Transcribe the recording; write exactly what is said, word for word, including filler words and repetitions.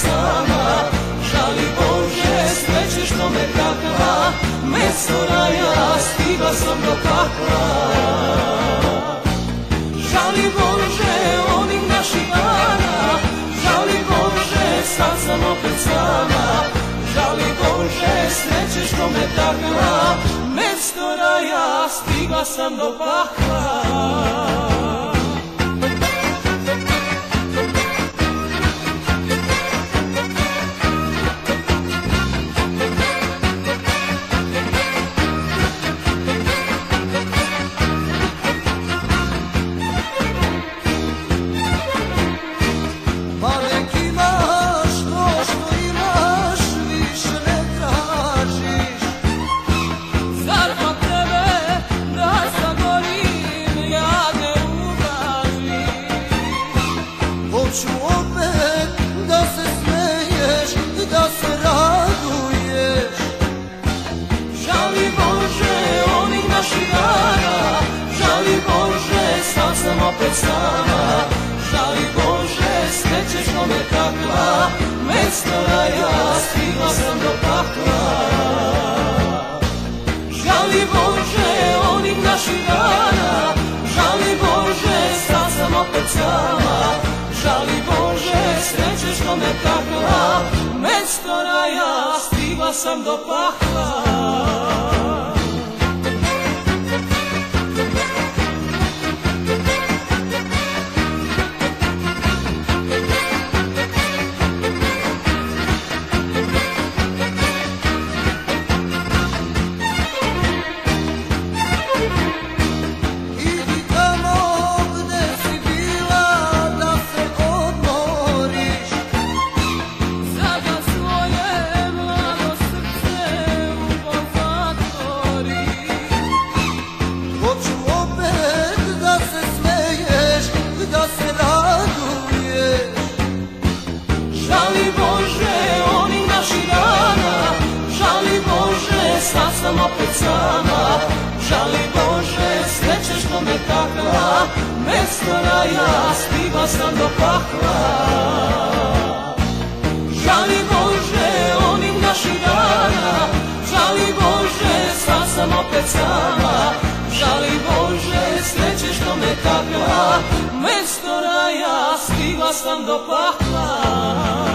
sama. Žali Bože sreće što me takla, mesto raja stigla sam do pakla. Žali Bože onih naših dana, žali Bože sad sam opet sama. Žali Bože sreće što me takla, mesto raja stigla sam do pakla. Hoću opet da se smeješ, da se raduješ. Žali Bože onih naših dana, žali Bože sad sam opet sama. Žali Bože sreće što me takla, mesto raja stigla sam do pakla. Žali Bože onih naših dana, žali Bože sad sam opet sama. Žali Bože sreće što me takla, mesto raja stigla sam do pakla. Sad sam opet sama, žali Bože sreće što me takla, mesto raja stigla sam do pakla. Žali Bože onih naših dana, žali Bože sad sam opet sama. Žali Bože sreće što me takla, mesto raja stigla sam do pakla.